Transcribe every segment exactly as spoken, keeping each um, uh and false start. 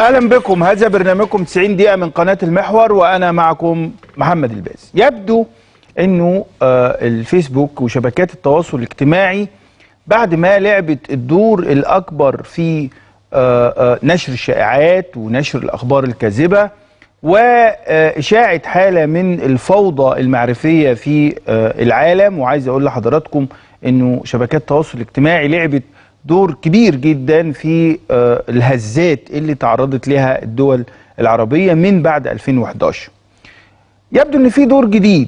اهلا بكم. هذا برنامجكم تسعين دقيقة من قناة المحور وانا معكم محمد الباز. يبدو انه الفيسبوك وشبكات التواصل الاجتماعي بعد ما لعبت الدور الاكبر في نشر الشائعات ونشر الاخبار الكاذبة واشاعة حالة من الفوضى المعرفية في العالم، وعايز اقول لحضراتكم انه شبكات التواصل الاجتماعي لعبت دور كبير جدا في الهزات اللي تعرضت لها الدول العربية من بعد ألفين وإحدى عشر. يبدو ان في دور جديد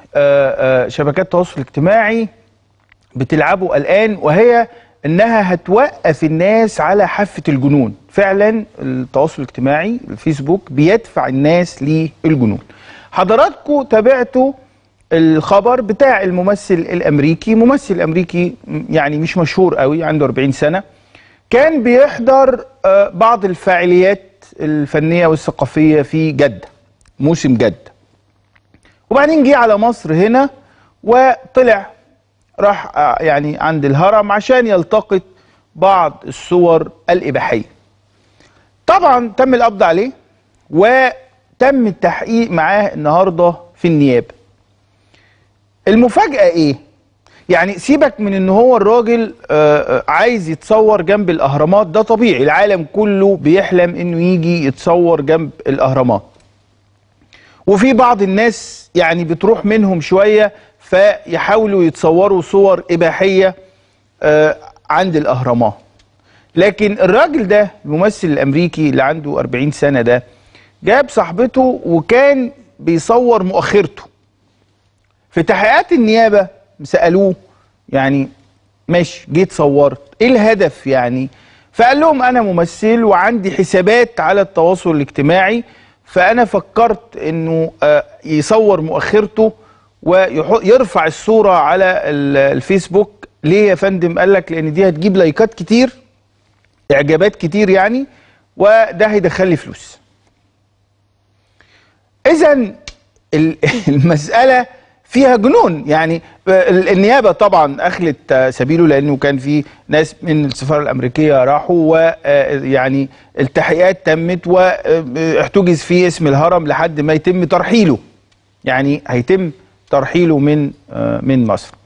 شبكات التواصل الاجتماعي بتلعبه الآن، وهي انها هتوقف الناس على حافة الجنون. فعلا التواصل الاجتماعي الفيسبوك بيدفع الناس للجنون. حضراتكم تابعتوا الخبر بتاع الممثل الامريكي، ممثل امريكي يعني مش مشهور قوي، عنده أربعين سنة، كان بيحضر بعض الفعاليات الفنية والثقافية في جدة، موسم جدة، وبعدين جه على مصر هنا وطلع راح يعني عند الهرم عشان يلتقط بعض الصور الإباحية. طبعا تم القبض عليه وتم التحقيق معاه النهارده في النيابة. المفاجأة ايه؟ يعني سيبك من ان هو الراجل آآ عايز يتصور جنب الاهرامات، ده طبيعي، العالم كله بيحلم انه يجي يتصور جنب الاهرامات، وفي بعض الناس يعني بتروح منهم شوية فيحاولوا يتصوروا صور إباحية عند الاهرامات. لكن الراجل ده الممثل الامريكي اللي عنده أربعين سنة ده جاب صاحبته وكان بيصور مؤخرته. في تحقيقات النيابة سألوه يعني ماشي جيت صورت، ايه الهدف يعني؟ فقال لهم انا ممثل وعندي حسابات على التواصل الاجتماعي، فانا فكرت انه يصور مؤخرته ويرفع الصورة على الفيسبوك. ليه يا فندم؟ قال لك لان دي هتجيب لايكات كتير، اعجابات كتير يعني، وده هيدخل لي فلوس. اذا المسألة فيها جنون. يعني النيابة طبعا أخلت سبيله لأنه كان في ناس من السفارة الأمريكية راحوا، ويعني التحقيقات تمت واحتجز فيه اسم الهرم لحد ما يتم ترحيله، يعني هيتم ترحيله من من مصر.